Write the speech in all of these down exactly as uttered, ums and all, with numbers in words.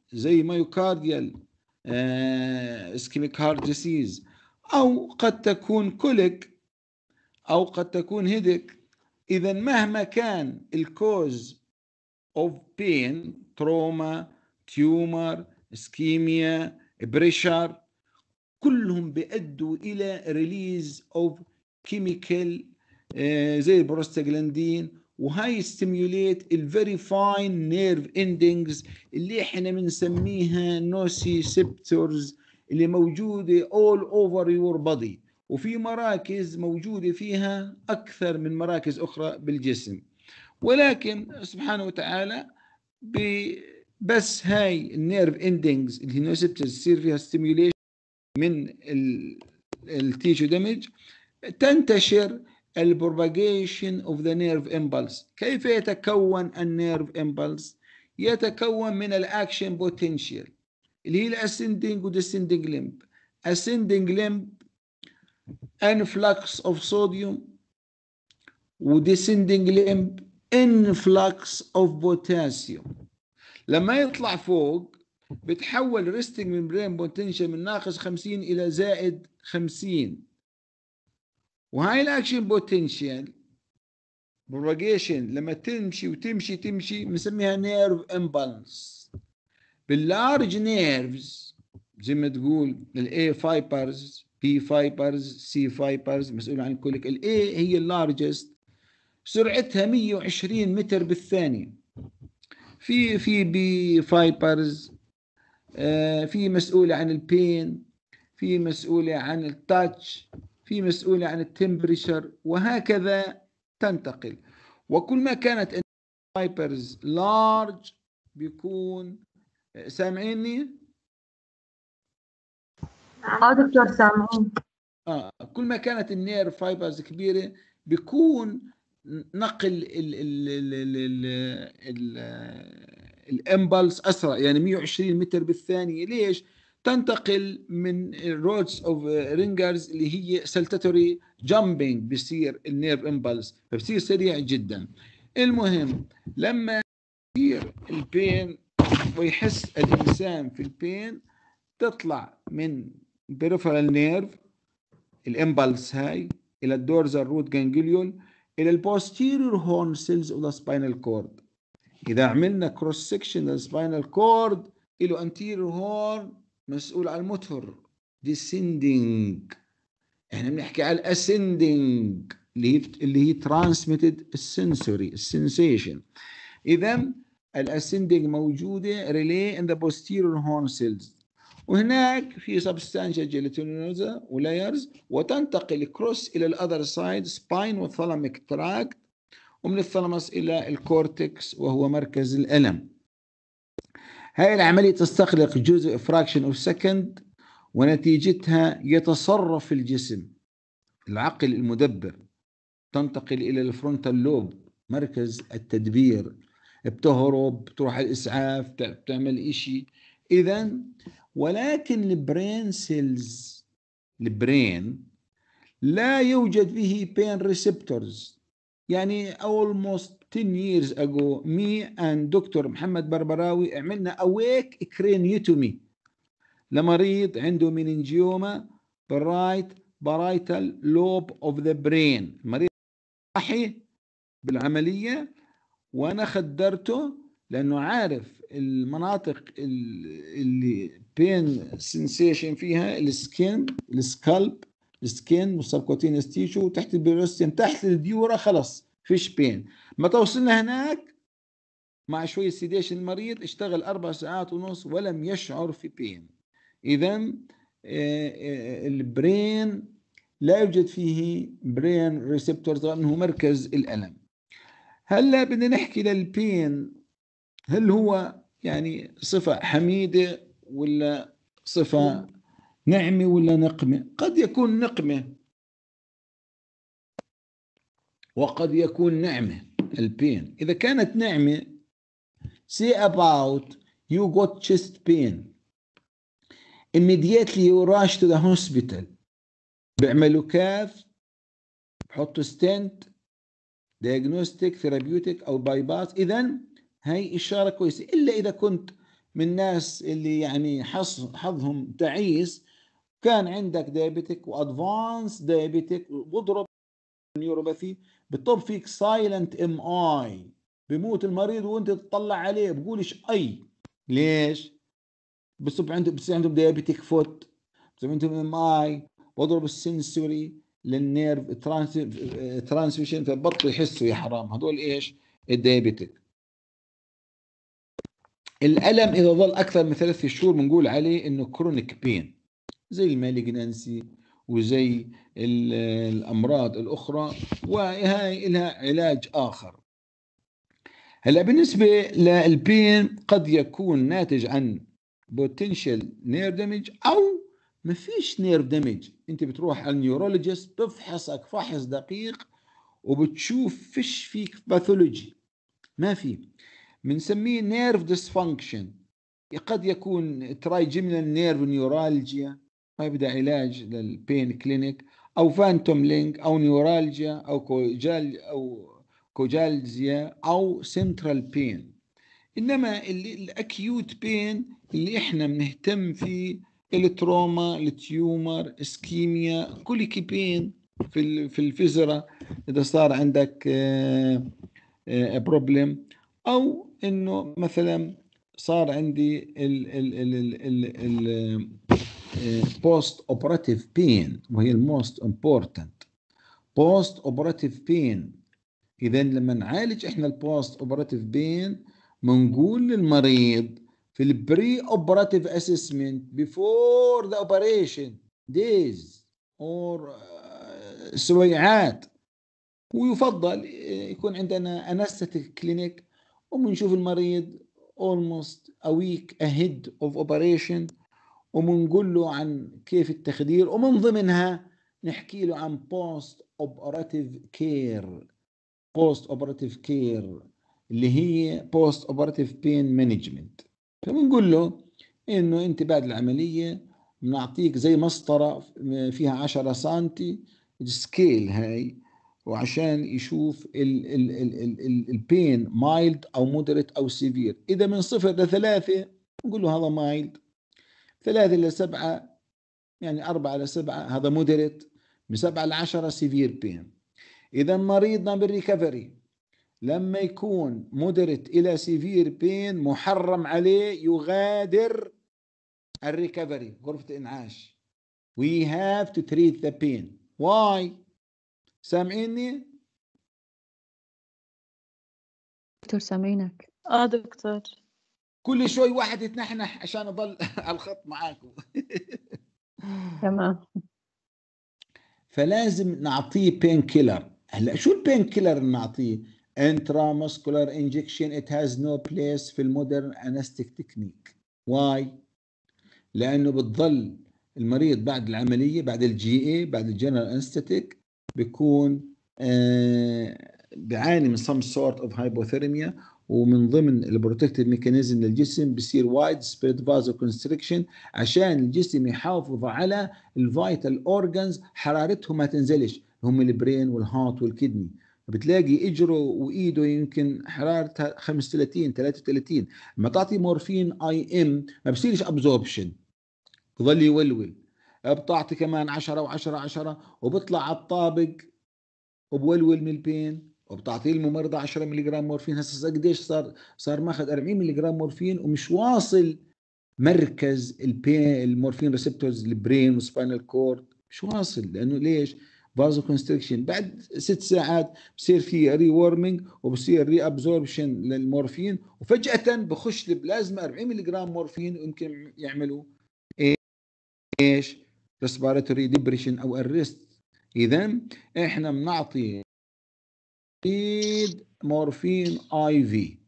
زي مايوكارديال اسكيميك هارت ديسيز، أو قد تكون كوليك، أو قد تكون هيدك. إذا مهما كان الكوز of pain، تروما، تيومر، اسكيميا، بريشر، كلهم بيؤدوا إلى release of chemical زي البروستاجلاندين، وهاي stimulate ال very fine nerve endings اللي احنا بنسميها nociceptors، اللي موجودة all over your body، وفي مراكز موجودة فيها أكثر من مراكز أخرى بالجسم. ولكن سبحانه وتعالى بس هاي النيرف اندنجز اللي هي نوسيبترز يصير فيها ستيميوليشن من التيشو دامج، تنتشر البروباجيشن اوف ذا نيرف امبلس. كيف يتكون النيرف امبلس؟ يتكون من الاكشن بوتنشال اللي هي الاسندنج وديسندنج لمب. اسندنج لمب انفلكس اوف صوديوم، وديسندنج لمب انفلكس اوف بوتاسيوم. لما يطلع فوق بتحول ريستنج ممبرين بوتنشال من ناقص خمسين الى زائد خمسين، وهاي الاكشن بوتنشال بروباجيشن لما تمشي وتمشي تمشي بنسميها نيرف امبلس. باللارج نيرفز زي ما تقول الاي فايبرز، بي فايبرز، سي فايبرز مسؤول عن الكوليك. الاي هي اللارجست، سرعتها مية وعشرين متر بالثانية. في في بي فايبرز آه في مسؤولة عن البين، في مسؤولة عن التاتش، في مسؤولة عن التمبريشر، وهكذا تنتقل. وكل ما كانت الفايبرز لارج بيكون، سامعيني؟ اه دكتور سامعين. اه كل ما كانت النير فايبرز كبيرة بيكون نقل ال ال ال ال ال الامبلس اسرع، يعني مية وعشرين متر بالثانية. ليش؟ تنتقل من الرودز اوف رينجرز اللي هي سلتاتوري جامبينج، بيصير النيرف امبلس فبصير سريع جدا. المهم لما يصير البين ويحس الانسان في البين، تطلع من peripheral nerve الامبلس هاي الى الدورزال روت جانجليون الى البوستيريور هورن سيلز اوف ذا سباينال كورد. اذا عملنا كروس سكشن للسباينال كورد له انتيريور هورن مسؤول عن الموتور ديسندنج، احنا بنحكي على الاسندنج اللي هي اللي هي ترانسميتد السنسوري السنسيشن. اذا الاسندنج موجوده ريلي ان ذا بوستيريور هورن سيلز، وهناك في سبستانشيا جيلاتينوزا ولايرز، وتنتقل كروس الى الاذر سايد سباين والثالاميك تراكت، ومن الثالاموس الى الكورتكس وهو مركز الالم. هاي العمليه تستغرق جزء فراكشن اوف سكند، ونتيجتها يتصرف الجسم العقل المدبر، تنتقل الى الفرونتال لوب مركز التدبير، بتهرب، بتروح الاسعاف، بتعمل اشي. اذا ولكن البرين سيلز، البرين لا يوجد فيه بين ريسبتورز. يعني almost ten years ago me and دكتور محمد بربراوي عملنا awake craniotomy لمريض عنده مننجيوما بالرايت بارايتال لوب اوف ذا برين. المريض صحي بالعملية، وانا خدرته لانه عارف المناطق اللي بين سنسيشن فيها، السكين، السكالب، السكين والسبكوتينس تيشو تحت البيروستيوم تحت الديورا، خلص فيش بين. ما توصلنا هناك مع شوية سيديشن المريض اشتغل أربع ساعات ونص ولم يشعر في بين. إذا البرين لا يوجد فيه برين ريسبتورز لأنه مركز الألم. هلا بدنا نحكي للبين، هل هو يعني صفة حميدة ولا صفة نعمة ولا نقمة؟ قد يكون نقمة وقد يكون نعمة. البين إذا كانت نعمة، say about you got chest pain, immediately you rush to the hospital، بيعملوا كاف، بحطوا ستنت، diagnostic therapeutic أو باي باس. إذن هاي إشارة كويسة. إلا إذا كنت من الناس اللي يعني حظ حظهم تعيس، كان عندك دايابيتك وادفانس دايابيتك واضرب نيوروباثي، بتطب فيك سايلنت ام اي، بيموت المريض وانت تطلع عليه بقولش اي. ليش؟ بصب عنده بصير عندهم دايابيتك فوت، بصير عندهم ام اي، واضرب السنسوري للنيرف ترانسميشن، فبطلوا يحسوا يا حرام. هذول ايش؟ الدايابيتك. الالم اذا ظل اكثر من ثلاث شهور بنقول عليه انه كرونيك بين، زي المالجنانسي وزي الامراض الاخرى، وهي لها علاج اخر. هلا بالنسبه للبين قد يكون ناتج عن بوتنشال نير دامج او ما فيش نير دامج. انت بتروح على النيورولوجيست بفحصك فحص دقيق وبتشوف فيش فيك باثولوجي، ما في، بنسميه نيرف ديسفانكشن. قد يكون ترايجيمينال نيرف نيورالجيا، ما يبدا علاج للبين كلينيك، او فانتوم لينك، او نيورالجيا، او كوجال او كوجالزيا، او سنترال بين. انما الاكيوت بين اللي احنا بنهتم فيه التروما، التيومر، اسكيميا، كوليكي بين في في الفيزرا اذا صار عندك بروبلم، او انه مثلا صار عندي ال ال ال ال البوست اوبراتيف بين، وهي الموست امبورتنت بوست اوبراتيف بين. اذا لما نعالج احنا البوست اوبراتيف بين بنقول للمريض في البري اوبراتيف اسسمنت بيفور ذا اوبريشن دايز اور سويعات، ويفضل يكون عندنا انستيك كلينيك، وبنشوف المريض almost a week ahead of operation، وبنقول له عن كيف التخدير، ومن ضمنها نحكي له عن post operative care post operative care اللي هي post operative pain management. فبنقول له انه انت بعد العمليه بنعطيك زي مسطره فيها عشرة سنتي سكيل هاي، وعشان يشوف البين مايلد او مودريت او سيفير. اذا من صفر لثلاثه نقول له هذا مايلد، ثلاثه لسبعه يعني أربعة لسبعة هذا مودريت، من سبعة لعشرة سيفير بين. إذا مريضنا بالريكفري لما يكون مودريت إلى سيفير بين محرم عليه يغادر الريكفري، غرفة الإنعاش. We have to treat the pain. Why؟ سامعيني؟ دكتور سامعينك. اه دكتور. كل شوي واحد يتنحنح عشان أضل على الخط معاكم. تمام. فلازم نعطيه بين كيلر. هلا شو البين كيلر اللي نعطيه؟ intramuscular injection. it has no place في المودرن anesthetic technique. why؟ لأنه بتظل المريض بعد العملية، بعد الجي اي، بعد الجنرال انستيتيك، بيكون آه بيعاني من some sort of hypothermia، ومن ضمن البروتكتيف ميكانيزم للجسم بصير وايد سبريد فازو كونستريكشن عشان الجسم يحافظ على الفيتال اورجانز حرارتهم ما تنزلش، هم البرين والهارت والكدني. بتلاقي اجره وايده يمكن حرارتها خمسة وثلاثين ثلاثة وثلاثين، لما تعطي مورفين اي ام ما بصيرش ابزوربشن، بضل يولول. بتعطي كمان عشرة وعشرة عشرة وبطلع على الطابق وبولول من البين، وبتعطيه الممرضة عشرة ملي جرام مورفين. هسه قديش صار؟ صار ماخذ أربعين ملي جرام مورفين ومش واصل مركز البين المورفين ريسبتورز البرين وسباينال كورد، مش واصل. لانه ليش؟ فازو كونستريكشن. بعد ست ساعات بصير في ري وورمينج وبصير ري ابزوربشن للمورفين، وفجأة بخش البلازما أربعين ملي جرام مورفين ويمكن يعملوا ايش؟ ريسبيراتوري ديبريشن او ارست. اذا احنا بنعطي مورفين اي في.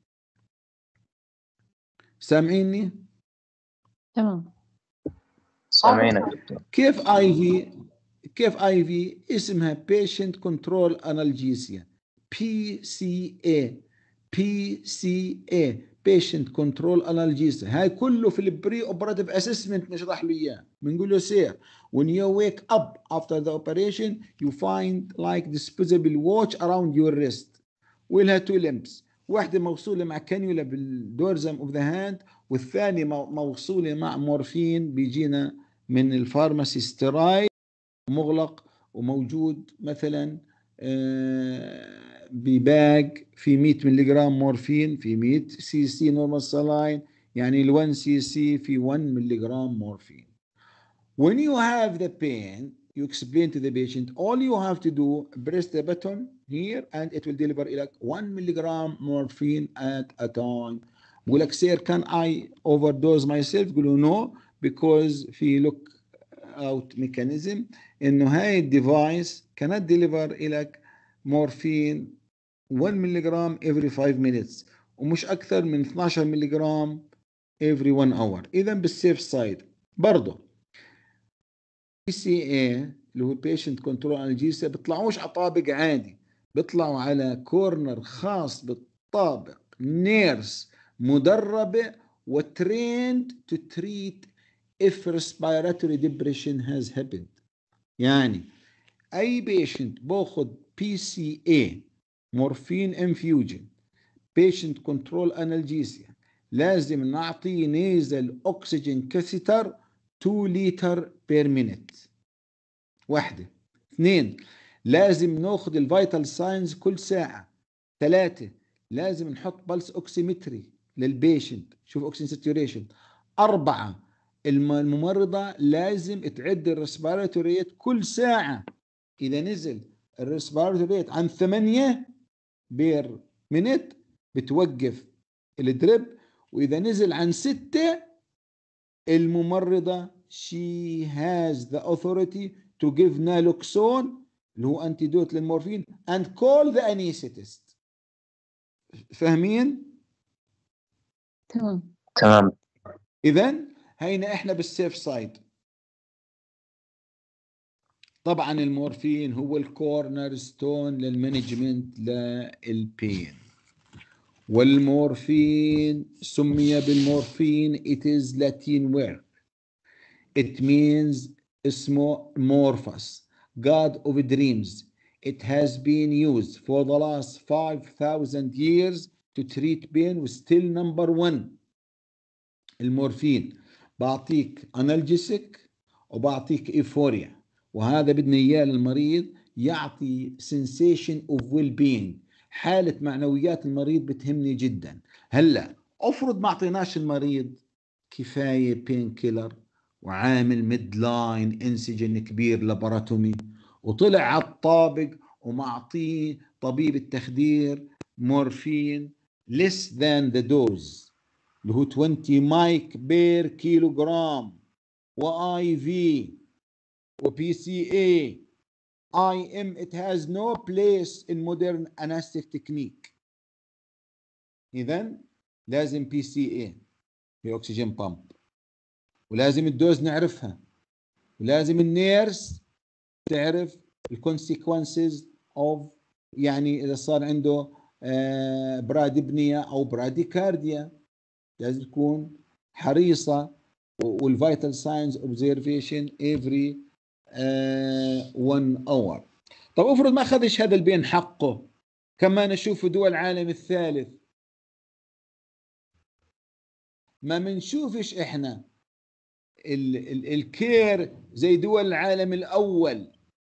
سامعيني؟ تمام. سامعينك دكتور. كيف اي في؟ كيف اي في؟ اسمها بيشنت كنترول انالجيسيا، بي سي اي. بي سي اي بيشنت كنترول انالجيسيا. هاي كله في البري اوبراتيف اسسمنت نشرح له اياه. بنقول له سير when you wake up after the operation you find like disposable watch around your wrist. ولها two limbs. واحدة موصولة مع كانيولا بالدورزم اوف ذا هاند، والثانية موصولة مع مورفين بيجينا من الفارماسي سترايد مغلق وموجود مثلا بباج في مئة ملغ مورفين في مئة سي سي نورمال سلاين، يعني ال واحد سي سي في واحد ملغ مورفين. When you have the pain, you explain to the patient, all you have to do, press the button here and it will deliver like one milligram morphine at a time. بقول لك sir, can I overdose myself؟ قولوا no, because في look out mechanism انه هاي الديفايس cannot deliver لك morphine one milligram every five minutes ومش اكثر من اثناشر ملغ every one hour. اذا بالسيف سايد برضه بي سي اي اللي هو patient control analgesia بيطلعوش على طابق عادي، بيطلعوا على كورنر خاص بالطابق، نيرس مدربة وتريند to treat if respiratory depression has happened. يعني اي patient باخد بي سي اي مورفين انفيوجن patient control analgesia لازم نعطيه نيزل اكسجين كاثيتر two لتر بير مينت. واحدة. اثنين، لازم ناخد الفيتال ساينز كل ساعة. ثلاثة، لازم نحط بلس اوكسيمتري للبيشنت شوف اوكسجين ساتوريشن. أربعة، الممرضة لازم تعد الريسبيراتوري ريت كل ساعة. إذا نزل الريسبيراتوري ريت عن ثمانية بير مينت بتوقف الدريب، وإذا نزل عن ستة الممرضة she has the authority to give naloxone اللي هو انتيدوت للمورفين and call the anesthetist. فاهمين؟ تمام تمام. إذا هينا إحنا بالسيف سايد. طبعا المورفين هو الكورنر ستون للمانجمنت للبين، والمورفين سمي بالمورفين it is Latin word. It means اسمه Morphus, God of dreams. It has been used for the last five thousand years to treat pain وstill number one. المورفين بعطيك انالجيسك وبعطيك ايفوريا، وهذا بدنا اياه للمريض يعطي sensation of well-being، حالة معنويات المريض بتهمني جدا. هلا افرض ما اعطيناش المريض كفاية بين كيلر وعامل ميد لاين انسجن كبير لاباراتومي وطلع على الطابق ومعطيه طبيب التخدير مورفين less than the dose اللي هو عشرين مايك بير كيلو جرام، واي في وبي سي اي اي ام it has no place in modern anesthetic technique. اذا لازم بي سي اي هي اكسجين بامب، ولازم الدوز نعرفها، ولازم النيرس تعرف الكونسيكونسز اوف، يعني اذا صار عنده برادبنيا او براديكارديا لازم تكون حريصة، والفيتال ساينز اوبزرفيشن افري one hour. طب افرض ما اخذش هذا البين حقه، كما نشوف في دول العالم الثالث ما منشوفش احنا ال ال الكير زي دول العالم الاول،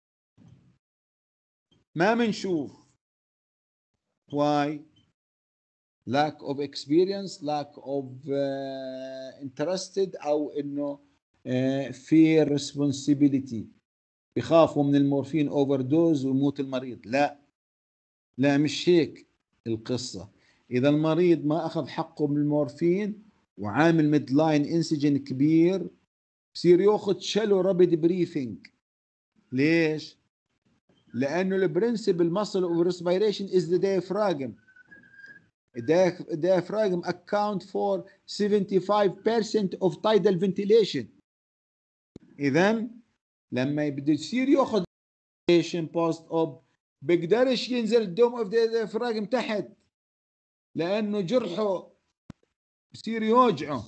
ما منشوف. why؟ lack of experience, lack of uh, interested او انه uh, fear responsibility، بخافوا من المورفين اوفر دوز ويموت المريض. لا لا مش هيك القصة. اذا المريض ما اخذ حقه من المورفين وعامل ميد لاين انسجن كبير بصير ياخذ شالو رابيد بريثنج. ليش؟ لانه البرنسبل muscle of respiration is the diaphragm. The diaphragm account for seventy-five percent of tidal ventilation. إذا لما بده يصير ياخذ ventilation post op بقدرش ينزل الدوم اوف diaphragm تحت لأنه جرحه بصير يوجعه،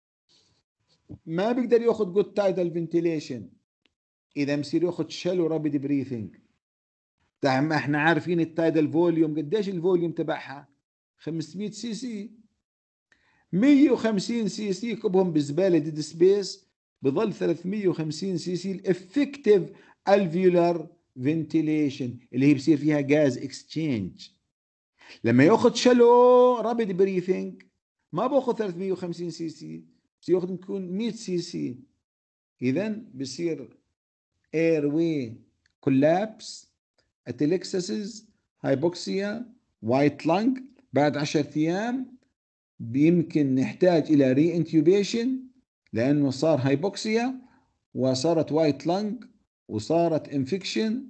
ما بيقدر ياخذ good tidal ventilation. إذا بصير ياخذ shallow rapid breathing. طبعا احنا عارفين التايدال فوليوم قديش الفوليوم تبعها خمسمية سي سي، مية وخمسين سي سي كبهم بزباله ديد سبيس، بظل ثلاثمية وخمسين سي سي الافكتيف الفيولار فنتيليشن اللي هي بصير فيها غاز اكسشينج. لما ياخذ شلو رابيد بريثنج ما باخذ ثلاثمية وخمسين سي سي، بصير ياخذ يكون مية سي سي. اذا بصير airway collapse، atelectasis، هايبوكسيا، وايت لانج. بعد عشرة ايام يمكن نحتاج الى ري انتيوبيشن لانه صار هايبوكسيا وصارت وايت لانج وصارت انفكشن،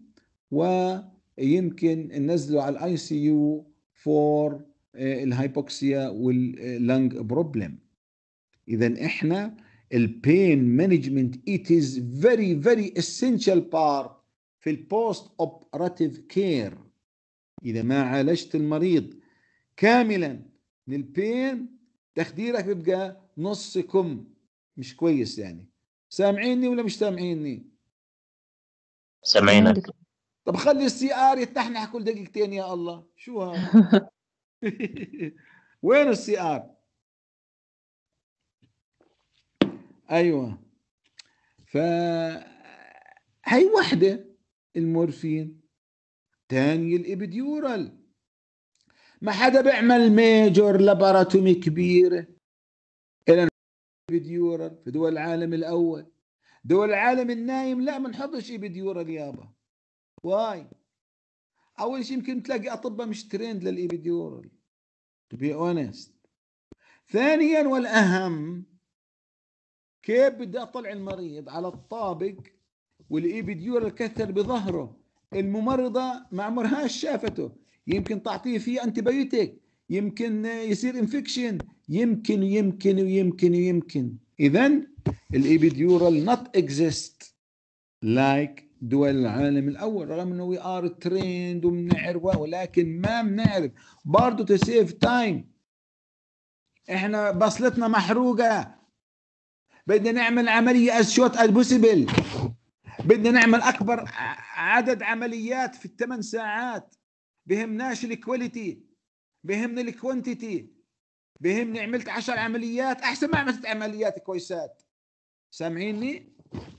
ويمكن ننزله على الاي سي يو فور الهايبوكسيا واللنج بروبلم. اذا احنا البين مانجمنت it is very very essential part في البوست اوبراتيف كير. اذا ما عالجت المريض كاملا من البين تخديرك بيبقى نص كم، مش كويس. يعني سامعيني ولا مش سامعيني؟ سامعينك. طب خلي السي ار يتنحنح كل دقيقتين يا الله، شو هذا؟ وين السي ار؟ ايوه. ف هي وحده المورفين، تاني الابيديورال. ما حدا بيعمل ميجور لاباراتومي كبيره الى الابيديورال في دول العالم الاول. دول العالم النايم لا ما نحطش ابيديورال يابا. واي؟ اول شيء يمكن تلاقي اطباء مش تريند للابيديورال to be honest. ثانيا والاهم، كيف بدي اطلع المريض على الطابق والابيديورال كثر بظهره، الممرضه ما عمرهاش شافته، يمكن تعطيه فيه انتيبيوتيك، يمكن يصير انفكشن، يمكن ويمكن ويمكن ويمكن. اذا الابيديورال not exist like دول العالم الاول، رغم انه we are trained وبنعرف، ولكن ما بنعرف برضه to save time. احنا بصلتنا محروقه، بدنا نعمل عمليه as short as possible، بدنا نعمل اكبر عدد عمليات في الثمان ساعات. بهمناش الكواليتي، بهمنا الكوانتيتي. بهمني عملت عشر عمليات احسن ما عملت عمليات كويسات. سامعيني؟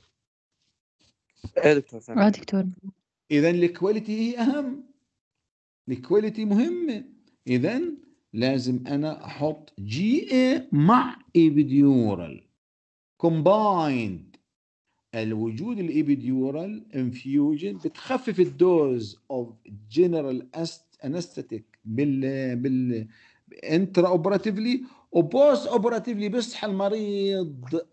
ايه دكتور اه سامع. دكتور. اذا الكواليتي هي اهم، الكواليتي مهمه. اذا لازم انا احط جي اي مع ايبيديورال كومبايند. الوجود الإبيديورال انفيوجن بتخفف الدوز اوف جنرال انستاتيك بال بال انترا اوبراتيفلي، وبوست اوبراتيفلي بيصحى المريض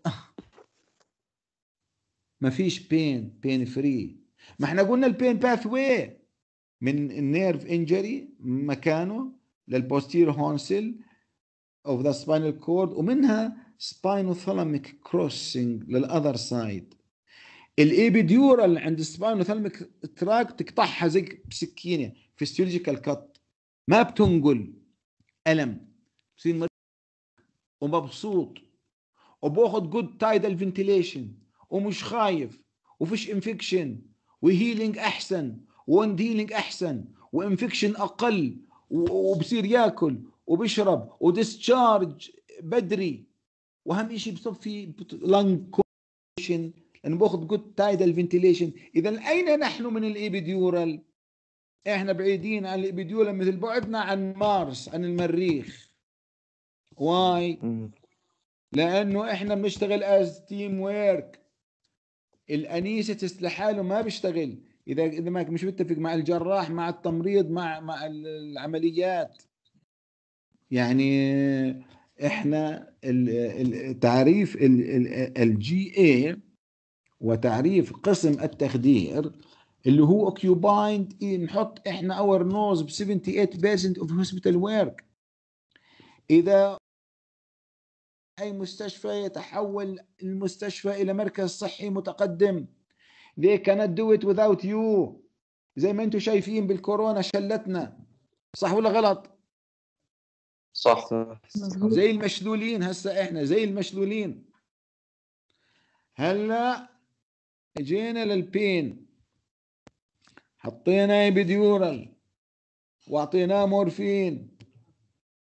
ما فيش بين بين فري. ما احنا قلنا البين باث واي من النيرف انجري مكانه للبوستيريور هورنسل اوف ذا سباينال كورد، ومنها سباينوثالاميك كروسنج للاذر سايد. الابيديورال عند السباينوثالاميك تراك تقطعها زي بسكينه فيسيولوجيكال كات، ما بتنقل الم، بصير مريض ومبسوط وباخذ جود تايدال فنتيليشن ومش خايف وفيش انفكشن وهيلينج احسن ووند هيلينج احسن وانفكشن اقل، وبصير ياكل وبيشرب وديسشارج بدري، واهم شيء بصب في لانج كوشن لانه باخذ جود تايدال فنتيليشن. اذا اين نحن من الابيديورال؟ احنا بعيدين عن الابيديورال مثل بعدنا عن مارس، عن المريخ. واي؟ لانه احنا بنشتغل از تيم ويرك. الانيستيست لحاله ما بيشتغل اذا اذا ما مش متفق مع الجراح، مع التمريض، مع مع العمليات. يعني احنا التعريف الجي اي وتعريف قسم التخدير اللي هو اوكيوبايند، نحط احنا اور نوز ب ثمانية وسبعين بالمئة اوف هوسبيتال ورك. اذا اي مستشفى يتحول المستشفى الى مركز صحي متقدم، they cannot do it without you. زي ما انتم شايفين بالكورونا شلتنا، صح ولا غلط؟ صح. صح. مظبوط. زي المشلولين، هسه احنا زي المشلولين. هلا جينا للبين، حطينا ابيديورال واعطيناه مورفين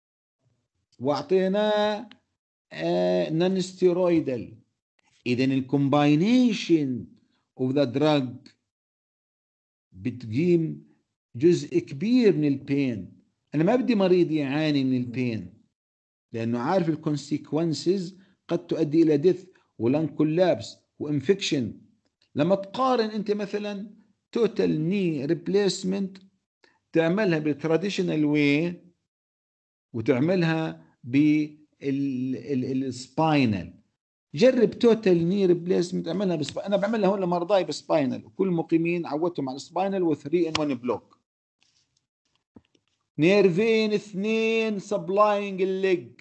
واعطيناه نون ستيرويدال. اذا الكومباينيشن اوف ذا دراج بتقيم جزء كبير من البين. انا ما بدي مريض يعاني من البين، لانه عارف الكونسيكونسز قد تؤدي الى ديث ولان كولابس وانفكشن. لما تقارن انت مثلا توتال ني ريبليسمنت تعملها بالتراديشنال واي وتعملها بالسباينال، جرب توتال ني ريبليسمنت اعملها بسباينال. انا بعملها هون لمرضاي بسباينال، وكل المقيمين عودتهم على السباينال و3 ان واحد بلوك. نيرفين اثنين سبلاينج الليج،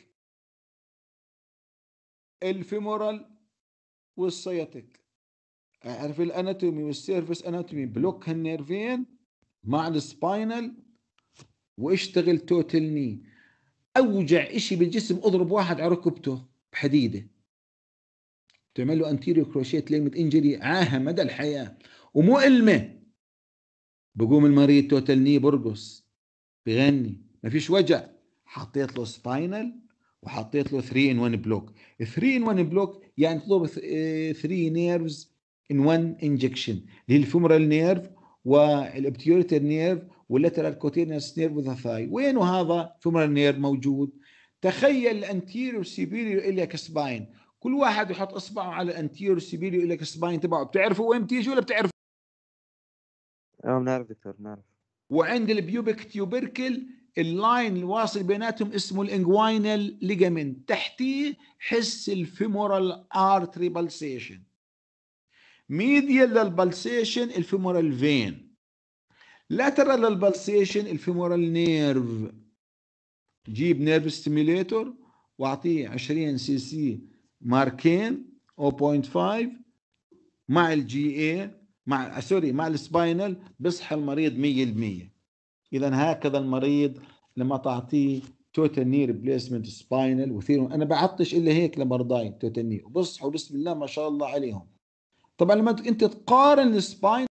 الفيمورال والسياتيك. اعرف الاناتومي والسيرفس اناتومي، بلوك هالنيرفين مع السباينال واشتغل توتال ني. اوجع اشي بالجسم اضرب واحد على ركبته بحديده، تعمل له انتيريو كروشيت ليمت انجري عاهه مدى الحياه ومؤلمه. بقوم المريض توتال ني برقص بغني، ما فيش وجع. حطيت له سباينال وحطيت له ثري ان واحد بلوك. ثري ان واحد بلوك يعني تضرب ثري نيرفز ان واحد انجكشن، اللي هي الفيمورال نيرف والابتيوريتر نيرف واللاترال كوتينس نيرف وذا ثاي. وينه هذا فيمورال نيرف موجود؟ تخيل الانتيريور سيبيريور إلياك سباين، كل واحد يحط اصبعه على الانتيريور سيبيريور إلياك سباين تبعه. بتعرفوا وين بتيجي ولا بتعرفوا؟ اه بنعرف دكتور بنعرف. وعند البيوبك تيوبركل اللاين الواصل بيناتهم اسمه الانجوينال ليجامنت، تحتيه حس الفيمورال ارتري بالسيشن. ميديال للبلسيشن الفيمورال فين، لاترال للبلسيشن الفيمورال نيرف. جيب نيرف ستيميليتور واعطيه عشرين سي سي ماركين صفر فاصلة خمسة مع الجي اي مع سوري مع السباينال، بصحى المريض مية بالمية. اذا هكذا المريض لما تعطيه توتال ني ريبليسمنت سباينال وثيرون، انا بعطش الا هيك لمرضاي توتال ني وبصحوا بسم الله ما شاء الله عليهم. طبعا لما انت تقارن السباين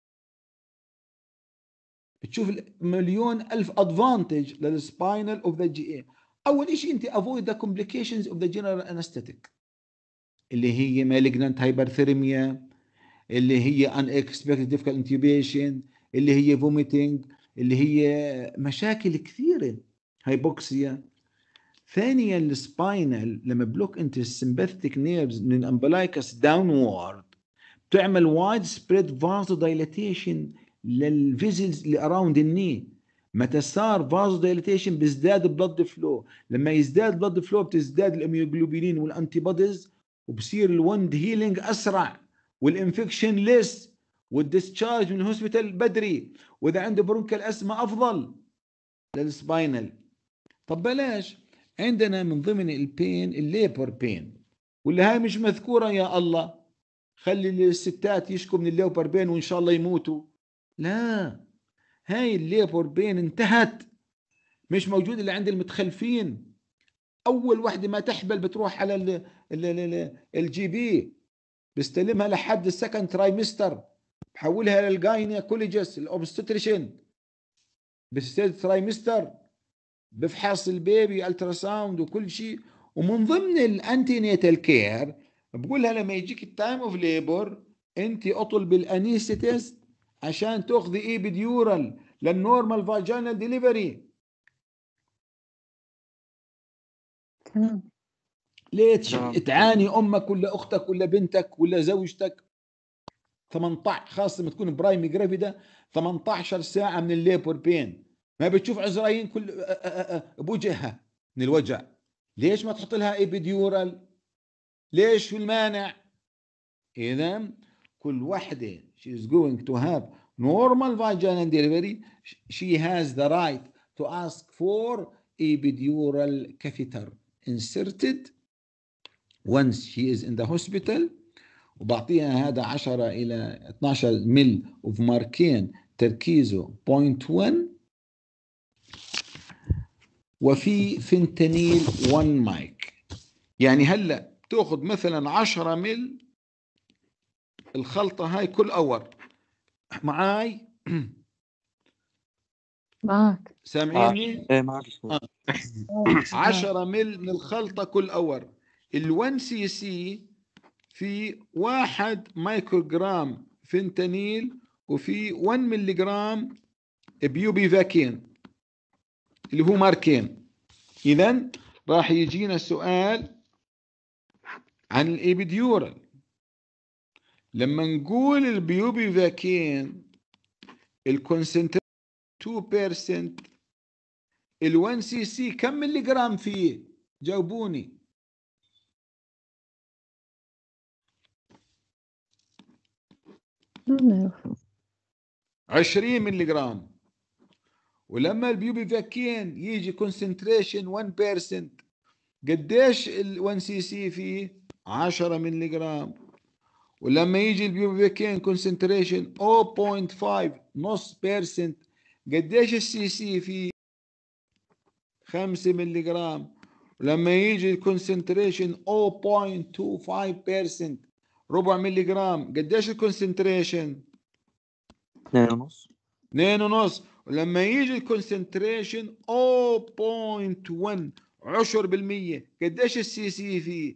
بتشوف مليون الف ادفانتج للسباينال اوف ذا جي اي. اول شيء انت افويد ذا كومبليكيشنز اوف ذا جنرال انستيك، اللي هي مالجنانت هايبرثيرميا، اللي هي ان اكسبكتد ديفيكالت انتيوبيشن، اللي هي فوميتنج، اللي هي مشاكل كثيره، هايبوكسيا. ثانيا السباينال لما بلوك انت السمباثيك نيرفز من الامبلايكس داونورد بتعمل وايد سبريد فازو دايلاتيشن للفيزلز اللي اراوند الني. متى صار فازو دايلاتيشن بيزداد بلد فلو، لما يزداد بلد فلو بتزداد الاميوجلوبولين والانتي بوديز وبصير الوند هيلينج اسرع والانفكشن ليس والديسشارج من الهوسبيتال بدري، واذا عنده برونكال اسما افضل للسباينال. طب بلاش، عندنا من ضمن البين الليبر بين، واللي هاي مش مذكوره يا الله، خلي الستات يشكوا من الليبر بين وان شاء الله يموتوا. لا، هاي الليبر بين انتهت، مش موجود الا عند المتخلفين. اول وحده ما تحبل بتروح على الجي بي، بيستلمها لحد السكند ترايمستر، بحولها للجاينيكولوجيست الاوبستريشن بالثيرد ترايمستر، بفحص البيبي الترا ساوند وكل شيء. ومن ضمن الانتي نيتال كير بقولها لما يجيك التايم اوف ليبر انت اطل بالانيستيست عشان تاخذي اي بديورال للنورمال فاجينال ديليفري. تمام. ليش تمام. تعاني امك ولا اختك ولا بنتك ولا زوجتك ثمانية عشر، خاصه لما تكون برايمي جرافيدا، ثمانية عشر ساعه من الليبر بين، ما بتشوف عزرايين كل بوجهها من الوجع. ليش ما تحط لها ايبيديورال؟ ليش؟ شو المانع؟ اذا كل وحده she is going to have normal vaginal delivery she has the right to ask for epidural catheter inserted once she is in the hospital. وبعطيها هذا عشرة الى اثناشر مل اوف ماركين تركيزه صفر فاصلة واحد، وفي فنتانيل واحد مايك. يعني هلا بتاخذ مثلا عشرة مل الخلطه هاي كل اور معاي معك. سامعيني؟ ايه معك دكتور. آه. عشرة مل من الخلطة كل اور. ال1 سي سي في واحد مايكروجرام فنتانيل وفي واحد ملي جرام بيوبيفاكين اللي هو ماركين. إذن راح يجينا سؤال عن الإبيديورال. لما نقول البيوبيفاكين الكونسنتريشن اثنين بالمية، ال1 سي سي كم ملي جرام فيه؟ جاوبوني. ما بنعرف. عشرين ملي جرام. ولما البيوبيفاكين يجي كونسنتريشن واحد بالمية، قديش ال1 سي سي فيه؟ عشرة ملي جرام. ولما يجي البيوبيفاكين كونسنتريشن صفر فاصلة خمسة نص بيرسنت، قديش السي سي فيه؟ خمسة ملي جرام. ولما يجي الكونسنتريشن صفر فاصلة اثنين وعشرين بيرسنت، ربع ملي جرام، قديش الكونسنتريشن؟ اثنين ونص. اثنين ونص. ولما يجي الكونسنتريشن صفر فاصلة واحد عشرة بالمية، قديش السي سي فيه؟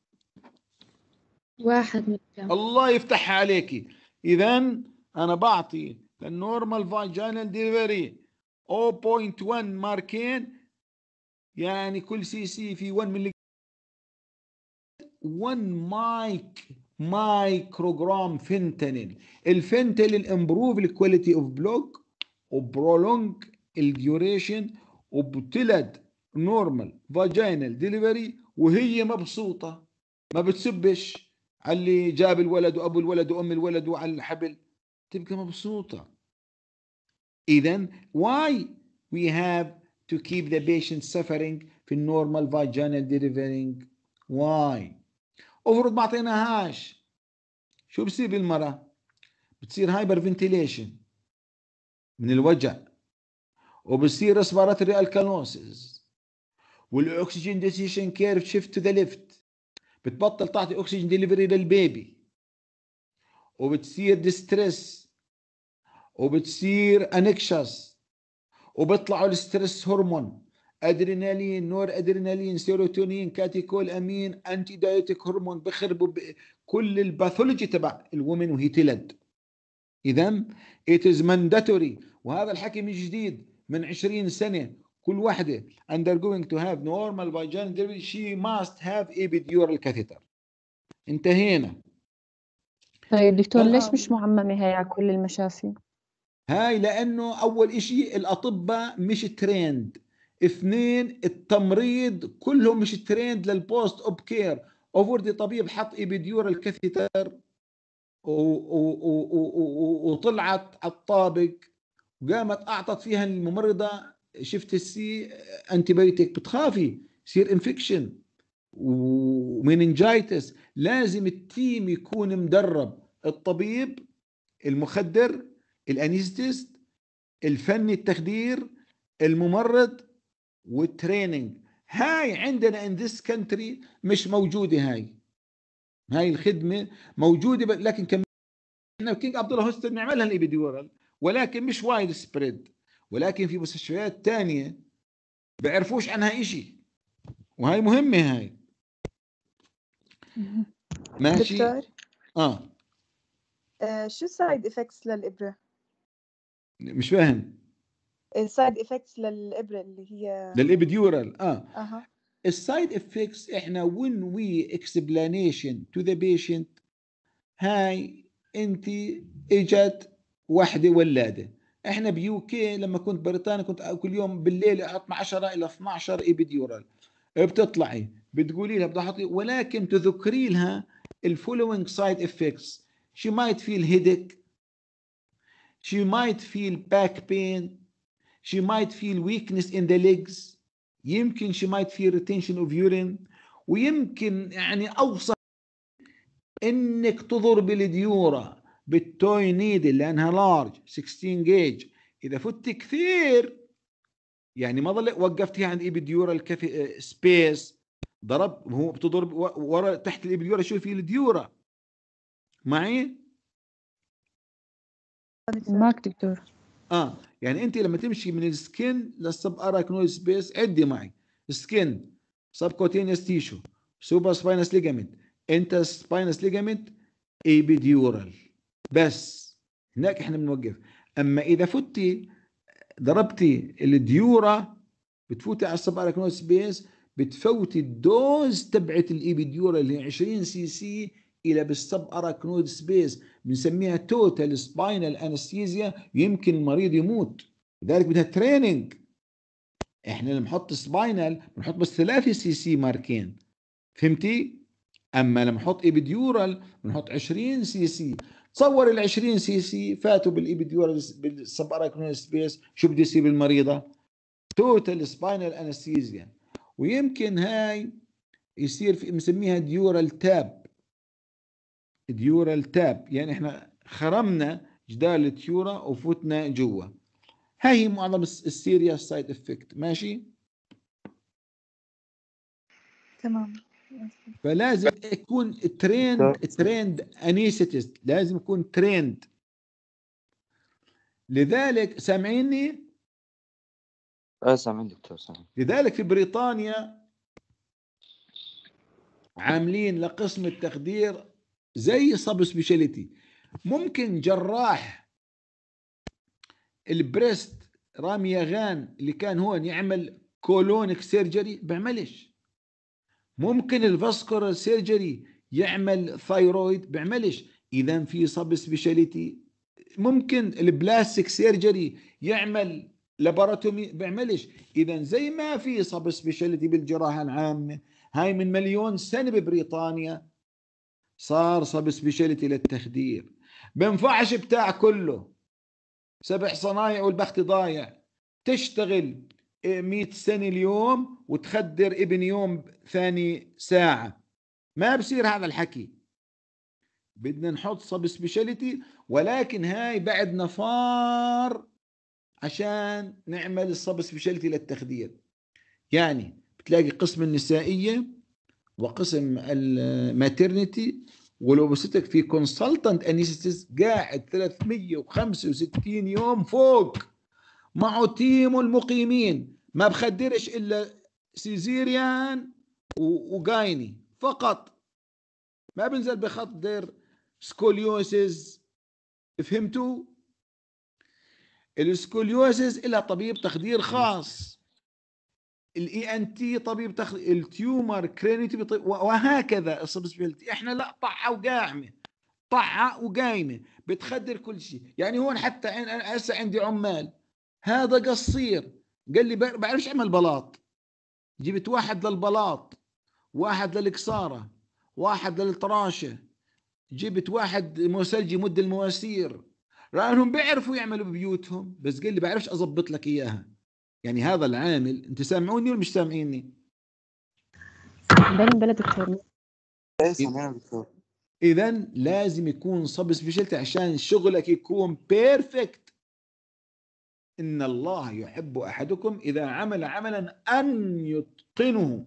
واحد ملي. الله يفتح عليكي. اذا انا بعطي النورمال فاجينال ديليفري صفر فاصلة واحد ماركين، يعني كل سي سي في واحد ملي واحد مايك مايكروجرام فنتانيل. الفنتانيل امبروف الكواليتي اوف بلوك وبرولونج الديوريشن وبتلد نورمال فاجينال ديليفري وهي مبسوطه، ما بتسبش على اللي جاب الولد وابو الولد وام الولد وعلى الحبل، تبقى مبسوطه. اذا why we have to keep the patient suffering في النورمال vaginal delivering؟ why؟ افرض ما اعطيناهاش، شو بصير بالمرأة؟ بتصير هايبر فنتيليشن من الوجع، وبصير ريسبيراتوري الكالوسيس، والاكسجين ديسيشن كيرف شيفت تو ذا ليفت، بتبطل تعطي اكسجين ديليفري للبيبي، وبتصير ديستريس، وبتصير انكشس، وبيطلعوا الستريس هرمون، ادرينالين، نور ادرينالين، سيروتونين، كاتيكول امين، انتي دايتيك هرمون، بخربوا كل الباثولوجي تبع الومن وهي تلد. اذا it is mandatory، وهذا الحكي مش جديد، من عشرين سنه كل واحده undergoing to have normal vaginal delivery she must have epidural catheter. انتهينا. طيب دكتور ليش تمام. مش معممة هي على كل المشافي؟ هاي لانه اول اشي الاطباء مش تريند، اثنين التمريض كلهم مش تريند للبوست اوب كير. اوفردي طبيب حط ايبيديورال كاثيتر وطلعت على الطابق وقامت اعطت فيها الممرضه، شفت السي انتيبيوتيك، بتخافي يصير انفكشن ومينينجايتس. لازم التيم يكون مدرب، الطبيب، المخدر، الانستيست، الفني التخدير، الممرض، والتريننج. هاي عندنا ان ذس كنتري مش موجوده. هاي هاي الخدمه موجوده لكن كم احنا كينج عبد الله هوستن نعملها الابيديورال، ولكن مش وايد سبريد. ولكن في مستشفيات ثانيه بيعرفوش عنها إشي، وهاي مهمه. هاي ماشي. دكتور اه آه شو السايد افكتس للإبرة؟ مش فاهم. السايد افكتس للإبرة اللي هي للابيديورال. اه اها السايد افكتس احنا when we explanation to the patient، هاي انت اجت وحده ولاده. احنا بيوكي لما كنت بريطانيا كنت كل يوم بالليل احط من عشرة الى اثنعش ابيديورال، بتطلعي بتقولي لها بدي احط، ولكن تذكري لها الفولوينج سايد افكتس. she might feel headache، she might feel back pain، she might feel weakness in the legs، يمكن she might feel retention of urine، ويمكن يعني اوصل انك تضرب الديورة بالتوي نيدل لانها لارج ستاشر جيج. اذا فت كثير يعني ما ضل وقفتها عند ايبيديورا الكافي سبيس، ضرب هو بتضرب ورا تحت الايبيديورا، شوف في الديورا معي. معك دكتور. اه يعني انت لما تمشي من السكين للسب اراكنويد سبيس، عدي معي: سكين، سب كوتينيوس تيشو، سوبر سباينس ليجامنت، انتر سباينس ليجامنت، ايبيديورال. بس هناك احنا بنوقف. اما اذا فتي ضربتي الديورا بتفوتي على السب اراكنويد سبيس، بتفوتي الدوز تبعت الايبيديورال اللي هي عشرين سي سي الى بالسب اراكنويد سبيس، بنسميها توتال سباينال انستيزيا، يمكن المريض يموت. لذلك بدها تريننج. احنا لما نحط سباينال بنحط بس ثلاثة سي سي ماركين، فهمتي؟ اما لما نحط ايبيديورال بنحط عشرين سي سي. تصور ال عشرين سي سي فاتوا بالايبيديورال بالسب اراكنويد سبيس، شو بده يصير بالمريضه؟ توتال سباينال انستيزيا. ويمكن هاي يصير في بنسميها ديورال تاب. ديورال تاب يعني احنا خرمنا جدار التيورا وفتنا جوا. هاي هي معظم السيريس سايد افكت. ماشي؟ تمام. فلازم يكون تريند تريند انيستيست، لازم يكون تريند. لذلك سامعيني؟ اه سامعين دكتور سامعين. لذلك في بريطانيا عاملين لقسم التخدير زي سب سبيشاليتي. ممكن جراح البريست رامي يغان اللي كان هون يعمل كولونيك سيرجري بيعملش. ممكن الفاسكولار سيرجري يعمل ثايرويد بيعملش. اذا في سب سبيشاليتي. ممكن البلاستيك سيرجري يعمل لاباراتومي بيعملش. اذا زي ما في سب سبيشاليتي بالجراحه العامه، هاي من مليون سنه ببريطانيا صار سب سبيشاليتي للتخدير. بنفعش بتاع كله سبع صنايع والبخت ضايع، تشتغل مئة سنة اليوم وتخدر ابن يوم ثاني ساعة. ما بصير هذا الحكي. بدنا نحط سب سبيشاليتي، ولكن هاي بعد نفار عشان نعمل السب سبيشاليتي للتخدير. يعني بتلاقي قسم النسائية وقسم الماترنتي والأوبستيك في كونسلتنت انستيس قاعد ثلاثمية وخمسة وستين يوم فوق معه تيم المقيمين، ما بخدرش الا سيزيريان وجايني فقط، ما بنزل بخدر سكوليوسيس. فهمتوا؟ السكوليوسيس لها طبيب تخدير خاص، الاي ان تي طبيب تخدير، التيومر كرينيتي بطيب، وهكذا. السبسبيلتي احنا لا، طعه وقاعمه، طعه وقايمه بتخدر كل شيء. يعني هون حتى انا هسه عندي عمال، هذا قصير قال لي بعرفش اعمل بلاط، جبت واحد للبلاط، واحد للكساره، واحد للطراشه، جبت واحد موسلجي مد المواسير، لانهم بيعرفوا يعملوا ببيوتهم، بس قال لي بعرفش اضبط لك اياها. يعني هذا العامل، انت سامعوني ولا مش سامعيني؟ بلد بلد دكتور. ايه سامعين دكتور. اذا لازم يكون صب سبيشالتي عشان شغلك يكون بيرفكت. ان الله يحب احدكم اذا عمل عملا ان يتقنه،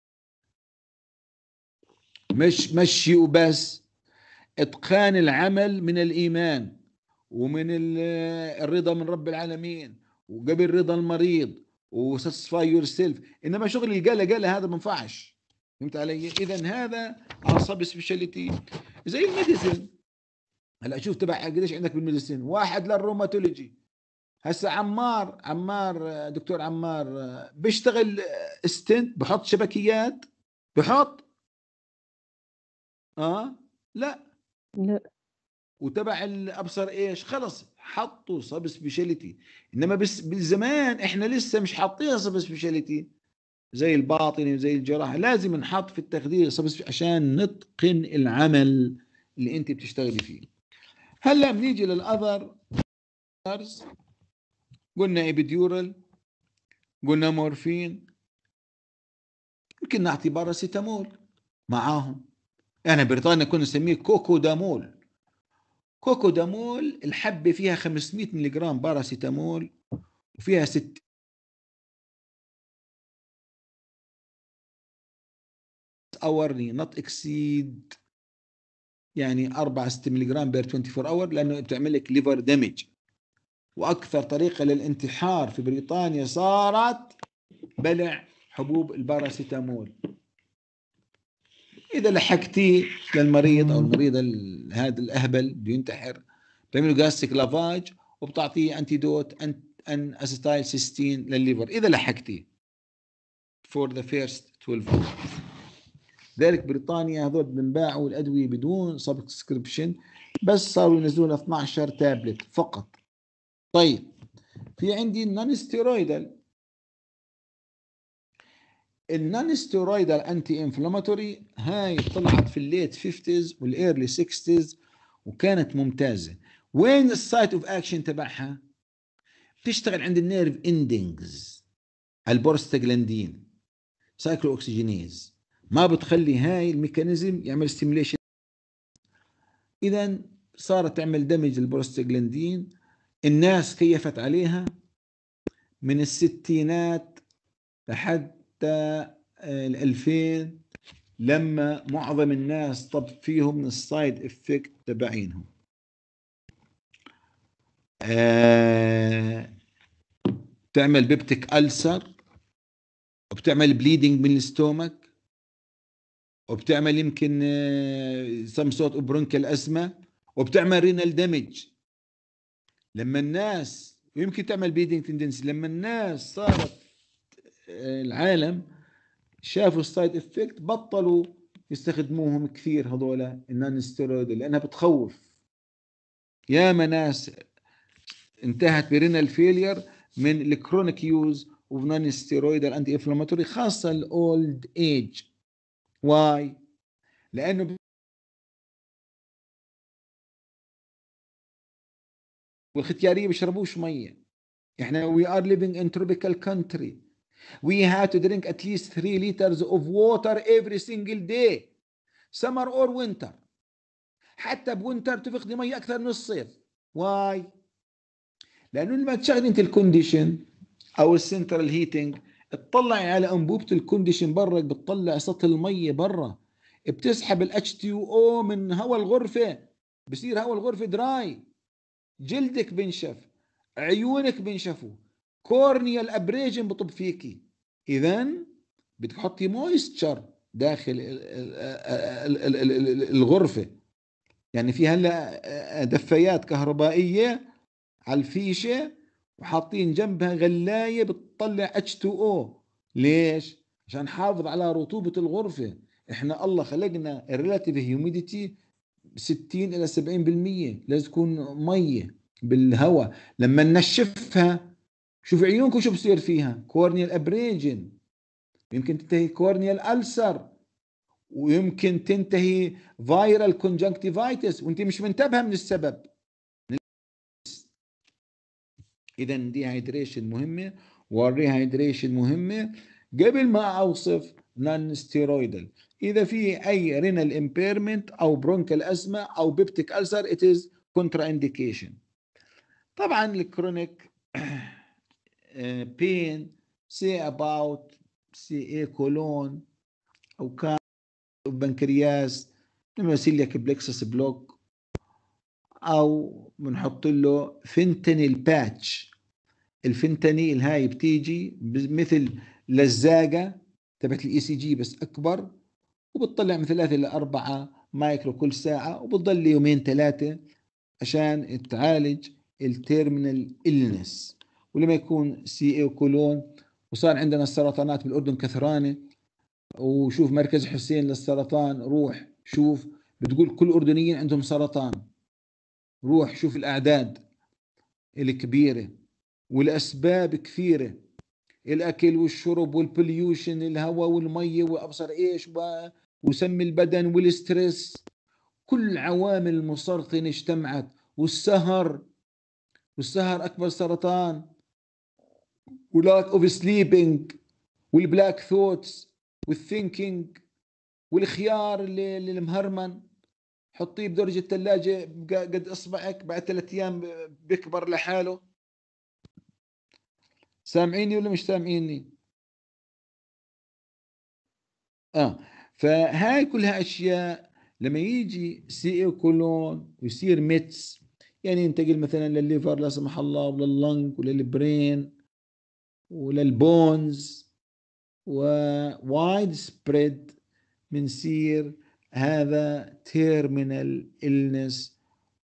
مش مشي وبس. اتقان العمل من الايمان ومن الرضا من رب العالمين وقبل رضا المريض وساتسفاي يور سيلف. انما شغل القلق قلق هذا ما ينفعش. فهمت علي؟ اذا هذا سب سبيشاليتي زي الميديسن. هلا شوف تبع قديش عندك بالميديسن. واحد للروماتولوجي. هسه عمار عمار دكتور عمار بيشتغل ستنت، بحط شبكيات، بحط اه لا لا. وتبع الابصر ايش خلص حطوا سب سبيشاليتي. انما بس بالزمان احنا لسه مش حاطين سب سبيشاليتي زي الباطني وزي الجراحه. لازم نحط في التخدير سب سبيشاليتي عشان نتقن العمل اللي انت بتشتغلي فيه. هلا بنيجي للاذر. قلنا ايبيديورال، قلنا مورفين، يمكن نعطي باراسيتامول معاهم. احنا بريطانيا كنا نسميه كوكو دامول. كوكو دامول الحبة فيها خمسمئة ملي جرام باراسيتامول وفيها ست اورني نوت اكسيد، يعني أربعة ستة ملي جرام بير أربعة وعشرين اور، لانه بتعمل لك ليفر دامج. وأكثر طريقة للانتحار في بريطانيا صارت بلع حبوب الباراسيتامول. إذا لحقتيه للمريض أو المريض هذا الأهبل بده ينتحر، بتعملوا جاستيك لافاج وبتعطيه أنتيدوت أن أن أسيتايل سيستين للليفر إذا لحقتيه for the first twelve hours. ذلك بريطانيا هذول بنباعوا الأدوية بدون سبسكريبشن، بس صاروا ينزلون اثني عشر تابلت فقط. طيب في عندي النون ستيرويدال. النون ستيرويدال انتي انفلاماتوري هاي طلعت في الليت فيفتيز والايرلي سيكستيز وكانت ممتازه. وين السايت اوف اكشن تبعها؟ بتشتغل عند النيرف اندنجز، البورستاجلاندين، سايكلو اوكسجينيز، ما بتخلي هاي الميكانيزم يعمل ستيميليشن. اذا صارت تعمل دمج للبورستاجلاندين. الناس كيفت عليها من الستينات لحتى الألفين، لما معظم الناس طب فيهم من السايد افكت تبعينهم. آه بتعمل بيبتيك ألسر، وبتعمل بليدنج من الستومك، وبتعمل يمكن سم صوت برونكال أزمة، وبتعمل رينال دامج. لما الناس يمكن تعمل بليدنج تندنسي، لما الناس صارت العالم شافوا السايد افكت بطلوا يستخدموهم كثير هذول النون ستيرويد، لانها بتخوف. ياما ناس انتهت برينال فيلير من الكرونيك يوز اوف نون ستيرويد انتي انفلاماتوري، خاصه الاولد ايج. واي؟ لانه والختياريه بيشربوش ميه. احنا we are living in tropical country. We have to drink at least three liters of water every single day, summer or winter. حتى بوينتر تفقدي ميه اكثر من الصيف. واي؟ لانه لما تشغلي انت الكونديشن او السنترال هيتنج، تطلعي على انبوبه الكونديشن برا، بتطلع سطح الميه برا، بتسحب الاتش تي او من هواء الغرفه، بصير هواء الغرفه دراي، جلدك بنشف، عيونك بنشفوا، كورنيال ابريجن بطب فيكي. اذا بدك تحطي مويستشر داخل الغرفه. يعني في هلا دفايات كهربائيه على الفيشه وحاطين جنبها غلايه بتطلع اتش تو او. ليش؟ عشان نحافظ على رطوبه الغرفه. احنا الله خلقنا الريلاتيف هيوميديتي ستين الى سبعين بالمية، لازم تكون ميه بالهواء. لما ننشفها شوف عيونكم شو بصير فيها، كورنيال ابريجن، يمكن تنتهي كورنيال ألسر، ويمكن تنتهي فايرال كونجنكتيفايتس وانت مش منتبهه من السبب. اذا دي هيدريشن مهمه والريهيدريشن مهمه. قبل ما اوصف نون ستيرويدال، اذا في اي رينال امبيرمنت او برونكال ازمه او بيبتيك ألسر it is contraindication. طبعا الكرونيك بين say about سي كولون او كان بنكرياس، نمسيليك بلكسس بلوك، او بنحط له فنتانيل باتش. الفنتانيل هاي بتيجي مثل لزاقه تبعت الاي سي جي بس اكبر، وبتطلع من ثلاثة إلى أربعة مايكرو كل ساعة، وبتضل يومين ثلاثة عشان تعالج التيرمينال إلنس. ولما يكون سي اي كولون، وصار عندنا السرطانات بالأردن كثرانة، وشوف مركز حسين للسرطان، روح شوف، بتقول كل أردنيين عندهم سرطان. روح شوف الأعداد الكبيرة، والأسباب كثيرة، الأكل والشرب والبوليوشن، الهواء والمية وأبصر إيش، وسم البدن والستريس، كل عوامل المسرطنة اجتمعت. والسهر، والسهر أكبر سرطان، ولاك أوف سليبينج، والبلاك ثوتس، والثينكينج، والخيار اللي, اللي المهرمن حطيه بدرجة الثلاجة قد إصبعك، بعد ثلاثة أيام بيكبر لحاله. سامعيني ولا مش سامعيني؟ آه فهاي كلها أشياء لما يجي سي اي كولون ويصير ميتس، يعني ينتقل مثلا للليفر لا سمح الله، ولللنج، وللبرين، وللبونز، ووايد سبريد بنصير هذا تيرمينال إلنس،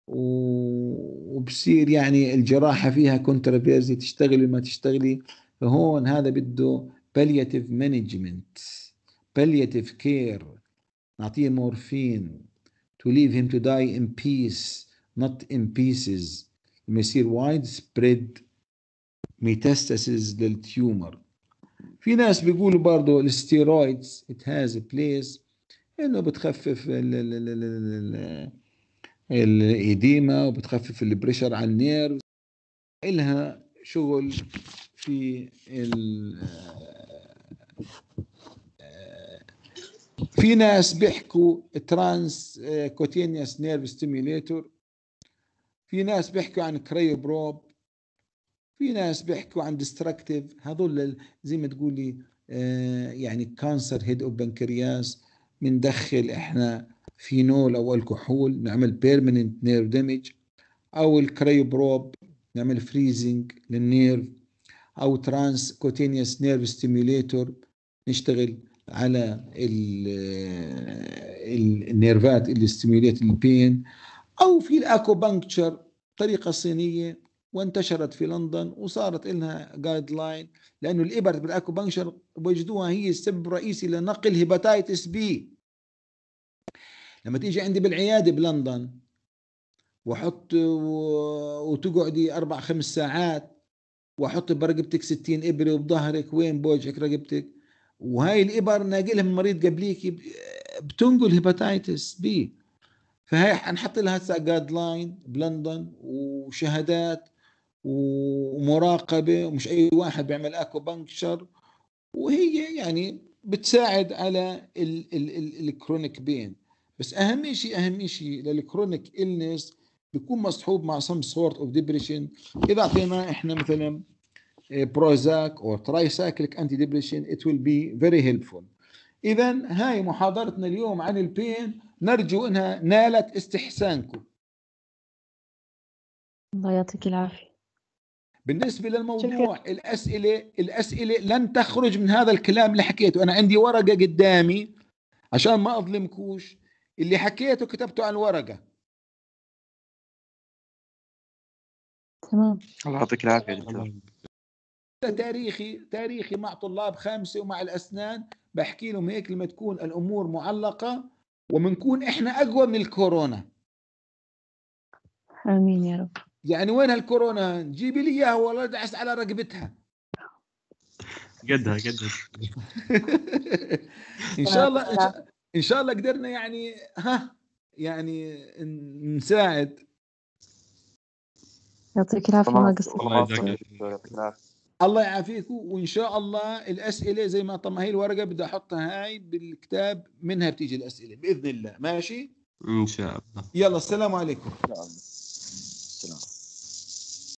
وبصير يعني الجراحة فيها كونترافيرزي، تشتغلي ما تشتغلي. فهون هذا بده palliative management، palliative care، نعطيه مورفين to leave him to die in peace not in pieces، لما يصير وايد سبريد ميتاستاسيز للتيومر. في ناس بيقولوا برضو الستيرويدز it has a place، انه بتخفف ال ال ال ال ال الإديمة، وبتخفف البريشر على النيرف، إلها شغل في ال في ناس بيحكوا ترانس كوتينيوس نيرف ستيميوليتور، في ناس بيحكوا عن كريوبروب، في ناس بيحكوا عن ديستركتيف. هذول زي ما تقولي يعني كانسر هيد اوف بنكرياس، بندخل احنا فينول او الكحول نعمل بيرمننت نيرف دامج، او الكريوبروب نعمل فريزنج للنيرف، او ترانس كوتينيوس نيرف ستيميوليتور نشتغل على النيرفات اللي ستيميوليت البين، او في الاكوبانكتشر طريقه صينيه وانتشرت في لندن وصارت لها جايد لاين، لانه الابر بالاكوبانكتشر وجدوها هي السبب الرئيسي لنقل هيباتيتس بي. لما تيجي عندي بالعياده بلندن واحط وتقعدي اربع خمس ساعات واحط برقبتك ستين ابره وبظهرك وين بوجهك رقبتك، وهاي الابر ناقلها من مريض قبليك بتنقل هيباتيتس بي. فهي حنحط لها هسه جايد لاين بلندن وشهادات ومراقبه، ومش اي واحد بيعمل اكو بانكشر، وهي يعني بتساعد على الكرونيك بين. بس اهم شيء اهم شيء للكرونيك إلنس بيكون مصحوب مع some sort of depression. اذا اعطينا احنا مثلا بروزاك او ترايسايكليك انتي ديبريشن it will be very helpful. اذا هاي محاضرتنا اليوم عن البين، نرجو انها نالت استحسانكم. الله يعطيك العافية. بالنسبة للموضوع الأسئلة الأسئلة لن تخرج من هذا الكلام اللي حكيته. أنا عندي ورقة قدامي عشان ما أظلمكوش، اللي حكيته كتبته على الورقة. تمام. الله يعطيك العافية يا دكتور. تاريخي تاريخي مع طلاب خامسة ومع الأسنان بحكي لهم هيك لما تكون الأمور معلقة، ومنكون إحنا أقوى من الكورونا. آمين يا رب. يعني وين هالكورونا؟ جيبي لي إياها والله دعس على رقبتها. قدها قدها. إن شاء الله إن شاء, إن شاء الله قدرنا يعني ها يعني نساعد. يعطيك العافية ما قصرت. الله يجزاك. الله يعافيكم. وإن شاء الله الأسئلة زي ما طبعا هي الورقة بدي أحطها هاي بالكتاب، منها بتيجي الأسئلة بإذن الله. ماشي إن شاء الله. يلا السلام عليكم. السلام.